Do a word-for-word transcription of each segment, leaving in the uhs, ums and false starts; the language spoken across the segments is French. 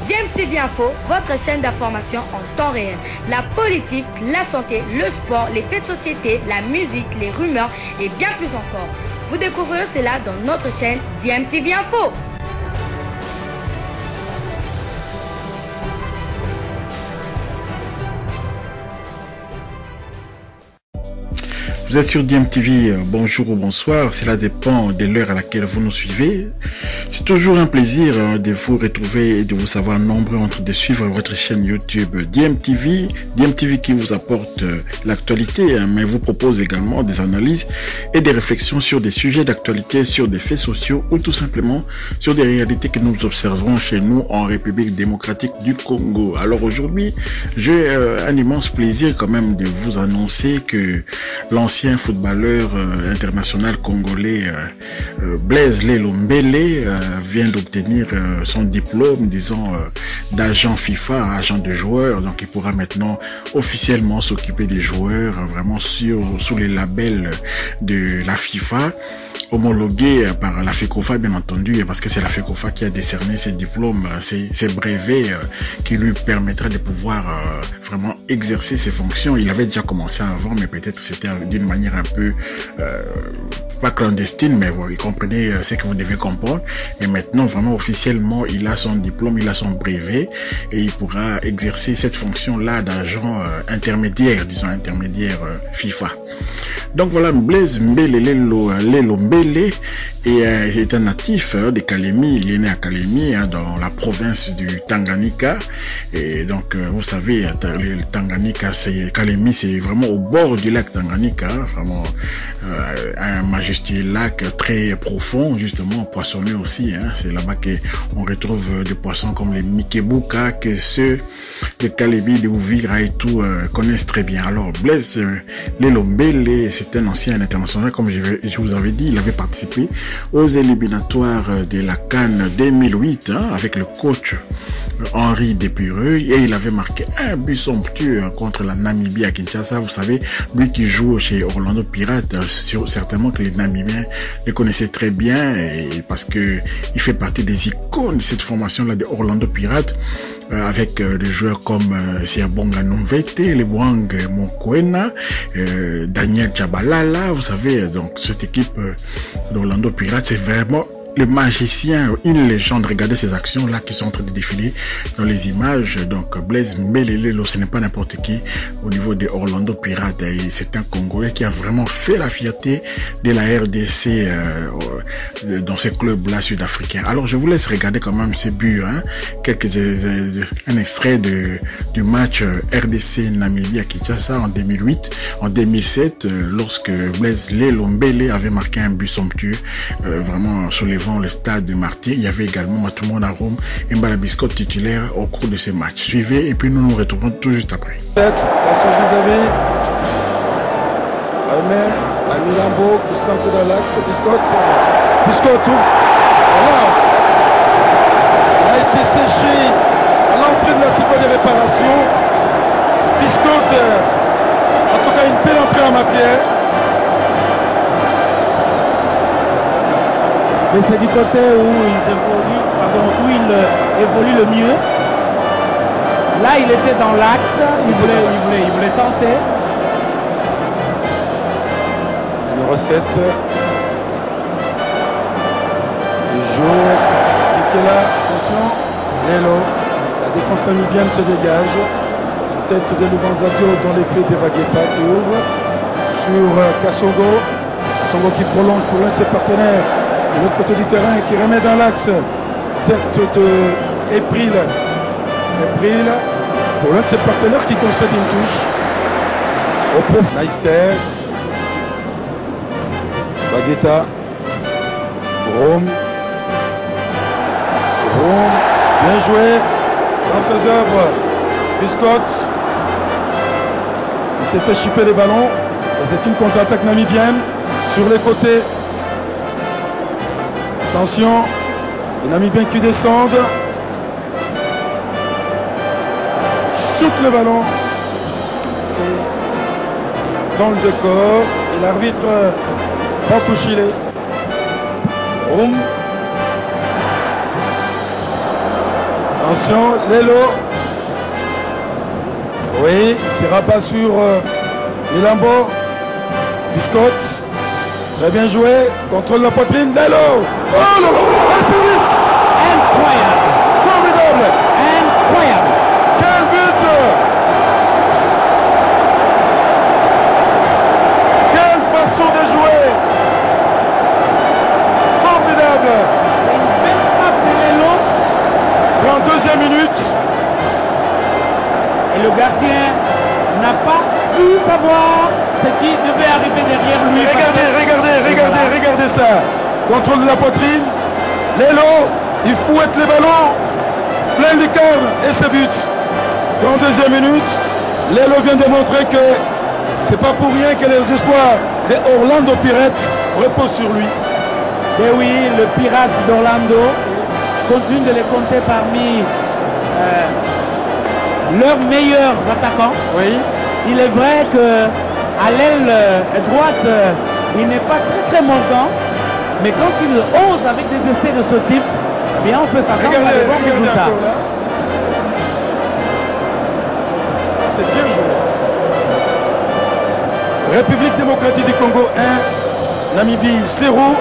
D M T V Info, votre chaîne d'information en temps réel. La politique, la santé, le sport, les faits de société, la musique, les rumeurs et bien plus encore. Vous découvrirez cela dans notre chaîne D M T V Info. Vous êtes sur D M T V, bonjour ou bonsoir, cela dépend de l'heure à laquelle vous nous suivez. C'est toujours un plaisir de vous retrouver et de vous savoir nombreux en train de suivre votre chaîne YouTube D M T V. D M T V qui vous apporte l'actualité, mais vous propose également des analyses et des réflexions sur des sujets d'actualité, sur des faits sociaux ou tout simplement sur des réalités que nous observons chez nous en République démocratique du Congo. Alors aujourd'hui, j'ai un immense plaisir quand même de vous annoncer que l'ancien L'ancien footballeur euh, international congolais euh, euh, Blaise Lelo Mbele euh, vient d'obtenir euh, son diplôme, disons, euh, d'agent FIFA, agent de joueur. Donc il pourra maintenant officiellement s'occuper des joueurs, euh, vraiment sur, sous les labels de la FIFA, homologué par la FECOFA bien entendu, parce que c'est la FECOFA qui a décerné ces diplômes, ces, ces brevets euh, qui lui permettraient de pouvoir euh, vraiment exercer ses fonctions. Il avait déjà commencé avant, mais peut-être c'était d'une manière un peu euh, pas clandestine, mais vous comprenez euh, ce que vous devez comprendre. Et maintenant, vraiment officiellement, il a son diplôme, il a son brevet et il pourra exercer cette fonction-là d'agent euh, intermédiaire, disons intermédiaire euh, FIFA. Donc voilà, Blaise Mbele Lelo, Lelo Mbele est, euh, est un natif euh, de Kalemi. Il est né à Kalemi, hein, dans la province du Tanganyika. Et donc, euh, vous savez, le Tanganyika, c'est Kalemi, c'est vraiment au bord du lac Tanganyika, hein, vraiment euh, un majestueux lac très profond, justement poissonneux aussi. Hein. C'est là-bas qu'on retrouve des poissons comme les Mikebuka, que ceux de Kalemi, de Ouvira et tout euh, connaissent très bien. Alors, Blaise euh, Lelo Mbele, c'est un ancien international, comme je, je vous avais dit. Il avait participé aux éliminatoires de la CAN deux mille huit, hein, avec le coach Henri Depureuil, et il avait marqué un but somptueux contre la Namibie à Kinshasa. Vous savez, lui qui joue chez Orlando Pirates, sur, certainement que les Namibiens le connaissaient très bien, et parce que il fait partie des icônes de cette formation-là de Orlando Pirates, euh, avec euh, des joueurs comme euh, Siabonga Numvete, Lebwang Mokwena, euh, Daniel Tchabalala. Vous savez, donc cette équipe euh, d'Orlando Pirates, c'est vraiment le magicien, une légende. Regardez ces actions-là qui sont en train de défiler dans les images. Donc, Blaise Mbele Lelo, ce n'est pas n'importe qui au niveau des Orlando Pirates. Et c'est un Congolais qui a vraiment fait la fierté de la R D C euh, dans ces clubs-là sud-africains. Alors, je vous laisse regarder quand même ces buts, hein. Quelques, euh, un extrait de, du match R D C Namibie à Kinshasa en deux mille huit, en deux mille sept, euh, lorsque Blaise Lelo Mbele avait marqué un but somptueux, euh, vraiment sur les le stade de Martyr. Il y avait également Matoumon Arum et Mbala Biscotte titulaire au cours de ce match. Suivez et puis nous nous retrouvons tout juste après. Attention vis-à-vis. Aimé, Amilambo qui centre dans l'axe. Biscotte. Biscotte. Voilà. Il a été séché à l'entrée de la cycle de réparation. Biscotte. En tout cas, une belle entrée en matière. Mais c'est du côté où il évolue, pardon, où il euh, évolue le mieux. Là, il était dans l'axe, il voulait, il voulait, il voulait tenter. Numéro sept. Il joue, c'est là, attention. Lelo, la défense namibienne se dégage. Une tête de Lubanzadio dans les pieds d'Evagueta qui ouvre. Sur euh, Kassongo. Kassongo qui prolonge pour l'un de ses partenaires. De l'autre côté du terrain qui remet dans l'axe. Tête de April. April pour l'un de ses partenaires qui concède une touche. Au profond. Naïser. Baguetta. Rome. Rome. Bien joué. Dans ses œuvres. Biscotte. Il s'est fait chipper les ballons. C'est une contre-attaque namibienne. Sur les côtés. Attention, les Namibiens qui descendent. Shoot le ballon. Et dans le décor. Et l'arbitre Roum. Attention, Lelo. Oui, il ne sera pas sur euh, Milambo. Biscotte. Très bien joué. Contrôle la poitrine. Lelo. Oh là là. Incroyable. Formidable. Incroyable. Quel but. Quelle façon de jouer. Formidable. Une belle frappe de Lelo. trente-deuxième minute. Et le gardien n'a pas pu savoir ce qui devait arriver derrière lui. Regardez, parce que- regardez, Et regardez, voilà. regardez ça. Contrôle de la poitrine. Lelo, il fouette les ballons. Plein lucarne et c'est but. trente-deuxième minute. Lelo vient de montrer que c'est pas pour rien que les espoirs des Orlando Pirates reposent sur lui. Et oui, le pirate d'Orlando continue de les compter parmi euh, leurs meilleurs attaquants. Oui. Il est vrai que à l'aile euh, droite, euh, il n'est pas très très montant, mais quand il ose avec des essais de ce type, eh bien on peut s'attendre à Regardez, de bons regardez résultats. encore là. C'est bien joué. République démocratique du Congo un, Namibie zéro.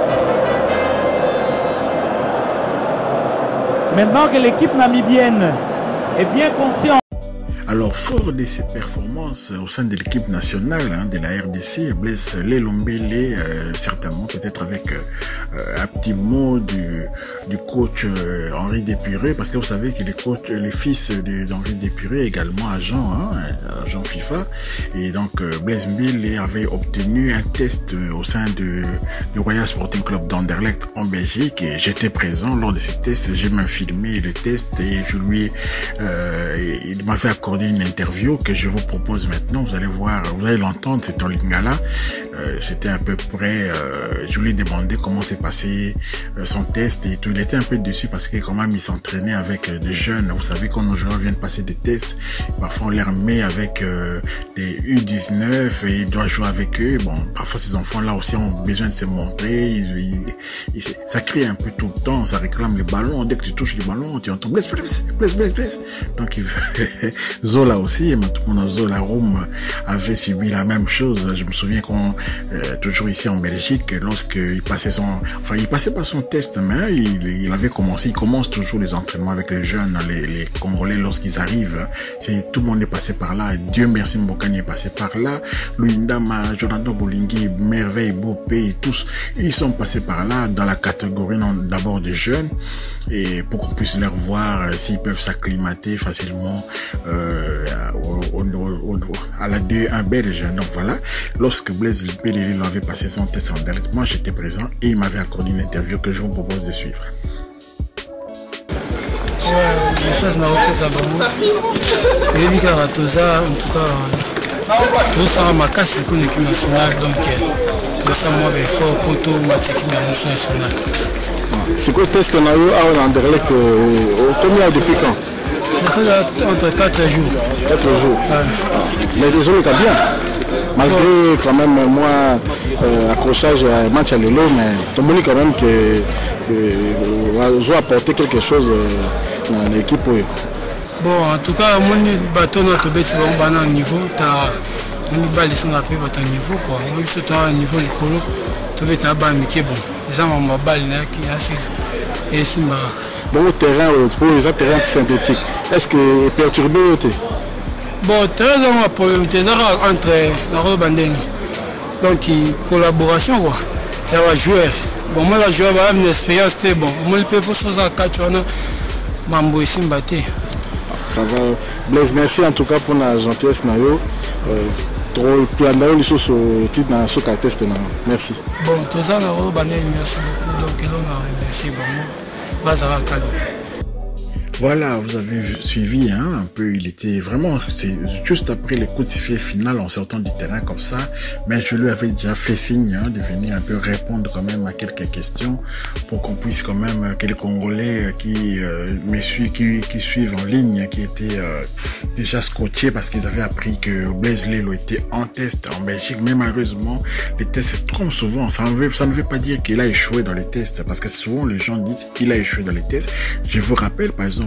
Maintenant que l'équipe namibienne est bien consciente. Alors, fort de ses performances au sein de l'équipe nationale hein, de la R D C, Blaise Lelombele, euh, certainement peut-être avec euh, un petit mot du, du coach euh, Henri Despuré, parce que vous savez que les coachs, les fils d'Henri Despuré également agent, hein, agent FIFA, et donc euh, Blaise Mbele avait obtenu un test euh, au sein de, du Royal Sporting Club d'Anderlecht en Belgique, et j'étais présent lors de ces tests, j'ai même filmé le test et je lui, euh, il m'avait accordé une interview que je vous propose maintenant. Vous allez voir, vous allez l'entendre, c'est en lingala. Euh, c'était à peu près, euh, je lui ai demandé comment s'est passé euh, son test et tout. Il était un peu déçu parce que quand même il s'entraînait avec euh, des jeunes. Vous savez, quand nos joueurs viennent passer des tests, parfois on les remet avec euh, des U dix-neuf et il doit jouer avec eux. Bon, parfois ces enfants-là aussi ont besoin de se montrer. Ils, ils, ils, ça crie un peu tout le temps, ça réclame les ballons. Dès que tu touches les ballons, tu entends blesse, blesse, blesse, blesse, blesse. Donc il Zola aussi, maintenant Zola Room avait subi la même chose. Je me souviens qu'on euh, toujours ici en Belgique, lorsqu'il passait son, enfin il passait pas son test, mais il, il avait commencé, il commence toujours les entraînements avec les jeunes, les, les Congolais lorsqu'ils arrivent. C'est tout le monde est passé par là. Dieu merci, Mbokani est passé par là. Luindama, Jonathan Bolingi, Merveille, Bopé, et tous, ils sont passés par là dans la catégorie d'abord des jeunes. Et pour qu'on puisse leur voir euh, s'ils peuvent s'acclimater facilement euh, au, au, au, à la D un belge. Donc voilà, lorsque Blaise Lelombele avait passé son test en direct, moi j'étais présent et il m'avait accordé une interview que je vous propose de suivre. message na kopesa bango toyebi kaka toza en tout cas tosala makasi mpona équipe nationale, donc tosala mwa baeffort mpo tomata équipe ya mosu nationale. C'est quoi le test qu'on a eu à Anderlecht? Combien depuis quand? Ça entre quatre jours. quatre jours. Ouais. Mais désolé, t'as bien. Malgré quand même moi euh, accrochage à match à l'élo, mais tu me dis quand même que je dois apporter quelque chose euh, dans l'équipe. Bon, en tout cas, mon bateau n'a pas été bon à niveau. On va laisser un peu à niveau quoi. Moi je suis à niveau du colo. Tu veux ta balle mais bon. Les hommes ont balle qui assez et c'est marrant. Bon, le terrain, pour les terrains synthétiques, est-ce que perturbé ou pas? Bon, très bien, problème entre la Bandeni. Donc, collaboration, quoi. Il y a un joueur. Bon, moi, le joueur a une expérience, c'est bon. Moi, le peu pour ça, quatre ans, Mambo ici, Mbaté. Ça va. Blaise, merci en tout cas pour la gentillesse. Trop plan d'ailleurs sur le titre dans ce cas test. Merci. Bon, tout ça, la Bandeni, merci beaucoup. Donc, là, on a remercié. Bon, moi, ça va calmer. Voilà, vous avez suivi hein, un peu, il était vraiment, c'est juste après les coups de sifflet final en sortant du terrain comme ça, mais je lui avais déjà fait signe hein, de venir un peu répondre quand même à quelques questions pour qu'on puisse quand même, que les Congolais qui euh, me suivent, qui, qui suivent en ligne, qui étaient euh, déjà scotchés parce qu'ils avaient appris que Blaise Lelo était en test en Belgique, mais malheureusement, les tests se trompent souvent, ça ne veut, ça ne veut pas dire qu'il a échoué dans les tests, parce que souvent les gens disent qu'il a échoué dans les tests. Je vous rappelle par exemple,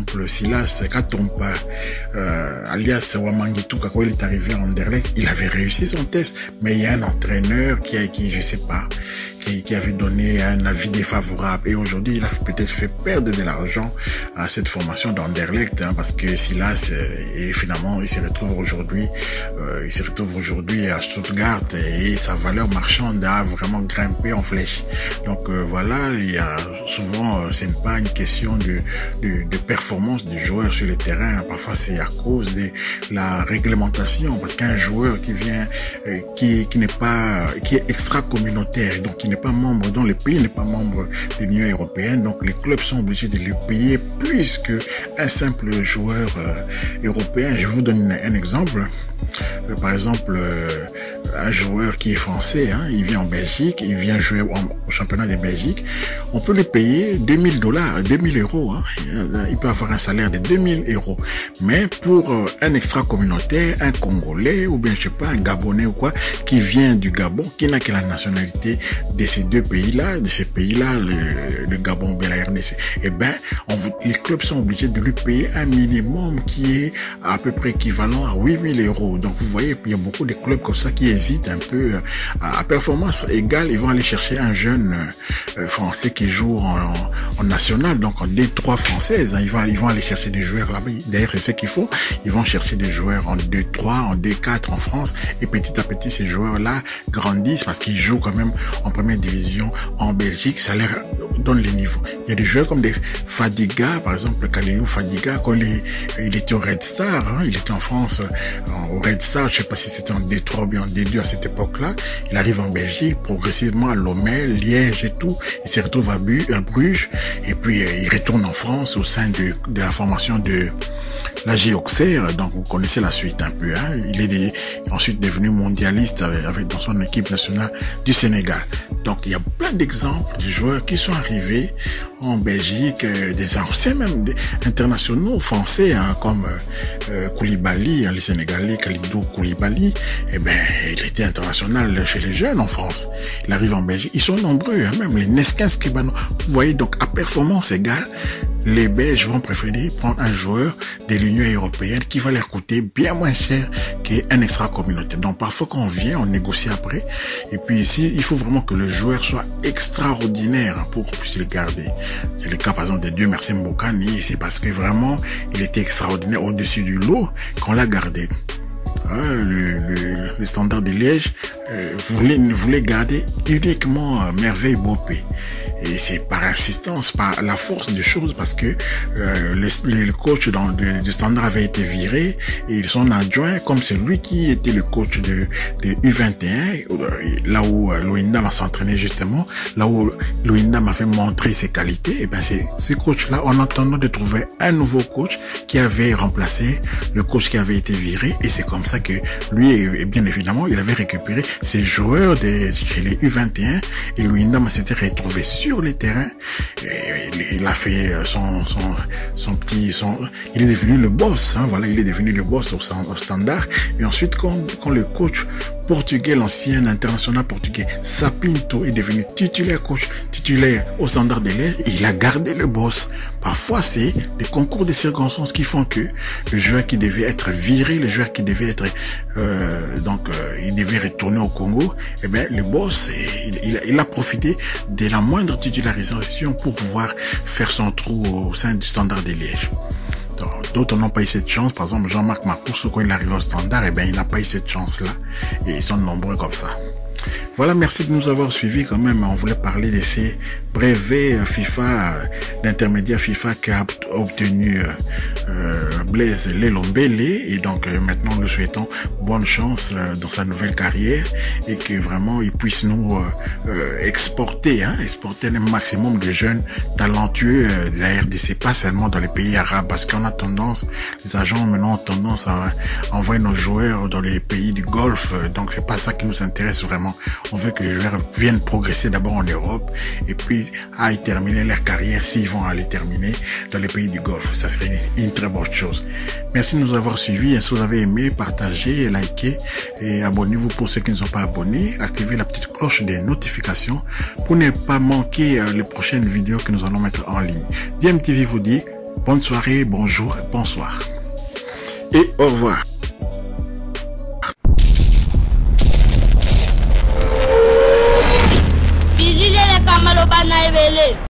exemple, Silas Katompa, euh, alias Wamangituka, quand il est arrivé à Anderlecht, il avait réussi son test, mais il y a un entraîneur qui a, qui, je sais pas, qui, qui avait donné un avis défavorable. Et aujourd'hui, il a peut-être fait perdre de l'argent à cette formation d'Anderlecht, hein, parce que Silas, et finalement, il se retrouve aujourd'hui, euh, il se retrouve aujourd'hui à Stuttgart et sa valeur marchande a vraiment grimpé en flèche. Donc euh, voilà, il y a souvent, euh, ce n'est pas une question de, de, de performance des joueurs sur le terrain. Parfois, c'est à cause de la réglementation, parce qu'un joueur qui vient, euh, qui, qui n'est pas, qui est extra-communautaire, donc qui n'est pas membre, dont le pays n'est pas membre de l'Union européenne, donc les clubs sont obligés de le payer plus qu'un simple joueur euh, européen. Je vous donne un, un exemple. Euh, par exemple, euh, un joueur qui est français, hein, il vient en Belgique, il vient jouer au, au championnat de Belgique, on peut lui payer deux mille dollars, deux mille euros, hein. Il peut avoir un salaire de deux mille euros. Mais pour euh, un extra-communautaire, un Congolais, ou bien je sais pas, un Gabonais ou quoi, qui vient du Gabon, qui n'a que la nationalité de ces deux pays-là, de ces pays-là, le, le Gabon ou bien la R D C, eh ben, on, les clubs sont obligés de lui payer un minimum qui est à peu près équivalent à huit mille euros. Donc vous voyez, il y a beaucoup de clubs comme ça qui hésitent un peu à, à performance égale. Ils vont aller chercher un jeune euh, français qui joue en, en, en national, donc en D trois française. Hein. Ils vont, ils vont aller chercher des joueurs là-bas. D'ailleurs, c'est ce qu'il faut. Ils vont chercher des joueurs en D trois, en D quatre en France. Et petit à petit, ces joueurs-là grandissent parce qu'ils jouent quand même en première division en Belgique. Ça leur donne les niveaux. Il y a des joueurs comme des Fadiga, par exemple, Kalilou Fadiga, quand il, il était au Red Star, hein. Il était en France au Red Star, je sais pas si c'était en D trois ou bien en D deux à cette époque-là. Il arrive en Belgique, progressivement à Lommel, Liège et tout. Il se retrouve à, Bu, à Bruges, et puis euh, il retourne en France au sein de, de la formation de la G Auxerre. Donc vous connaissez la suite un peu, hein. Il est des, ensuite devenu mondialiste avec, avec dans son équipe nationale du Sénégal. Donc il y a plein d'exemples de joueurs qui sont arrivés en Belgique, euh, des anciens même des internationaux français, hein, comme euh, Koulibaly, hein, les Sénégalais, Kalidou Koulibaly. Eh ben, il était international chez les jeunes en France. Il arrive en Belgique. Ils sont nombreux, hein, même les Nesquins Skibano. Vous voyez, donc à performance égale, les Belges vont préférer prendre un joueur de l'Union européenne qui va leur coûter bien moins cher qu'un extra-communautaire. Donc parfois quand on vient, on négocie après. Et puis ici, il faut vraiment que le joueur soit extraordinaire pour qu'on puisse le garder. C'est le cas par exemple de Dieu merci Mbokani. C'est parce que vraiment, il était extraordinaire au-dessus du lot qu'on l'a gardé. Le, le, le Standard de Liège euh, voulait, voulait garder uniquement euh, Merveille Bopé. Et c'est par insistance, par la force des choses, parce que euh, le, le coach dans, de, du Standard avait été viré et son adjoint, comme c'est lui qui était le coach de, de U vingt et un, là où euh, Loïndam a s'entraîné justement, là où Loïndam avait montré ses qualités, et ben c'est ce coach-là, en attendant de trouver un nouveau coach qui avait remplacé le coach qui avait été viré, et c'est comme ça que lui, et bien évidemment, il avait récupéré ses joueurs de, chez les U vingt et un, et Loïndam s'était retrouvé sur les terrains. Et il a fait son, son, son petit, son, il est devenu le boss, hein, voilà, il est devenu le boss au, au Standard. Et ensuite, quand, quand le coach portugais, l'ancien international portugais, Sapinto, est devenu titulaire coach, titulaire au Standard de Liège, il a gardé le boss. Parfois, c'est des concours de circonstances qui font que le joueur qui devait être viré, le joueur qui devait être, euh, donc, euh, il devait retourner au Congo, eh bien, le boss, il, il, il a profité de la moindre titularisation pour pouvoir faire son trou au sein du Standard de Liège. D'autres n'ont pas eu cette chance. Par exemple, Jean-Marc Marcousse, quand il arrive au Standard, eh ben, il n'a pas eu cette chance-là. Et ils sont nombreux comme ça. Voilà, merci de nous avoir suivis quand même. On voulait parler de ces brevets FIFA, d'intermédiaire FIFA qu'a obtenu euh, Blaise Lelombele. Et donc euh, maintenant, nous souhaitons bonne chance euh, dans sa nouvelle carrière et que vraiment il puisse nous euh, euh, exporter, hein, exporter un maximum de jeunes talentueux euh, de la R D C, pas seulement dans les pays arabes, parce qu'on a tendance, les agents maintenant ont tendance à envoyer nos joueurs dans les pays du Golfe. Donc c'est pas ça qui nous intéresse vraiment. On veut que les joueurs viennent progresser d'abord en Europe et puis à y terminer leur carrière s'ils vont aller terminer dans les pays du Golfe. Ça serait une, une très bonne chose. Merci de nous avoir suivis. Si vous avez aimé, partagez, likez et abonnez-vous pour ceux qui ne sont pas abonnés. Activez la petite cloche des notifications pour ne pas manquer les prochaines vidéos que nous allons mettre en ligne. D M T V vous dit Bonne soirée, bonjour, bonsoir. Et au revoir.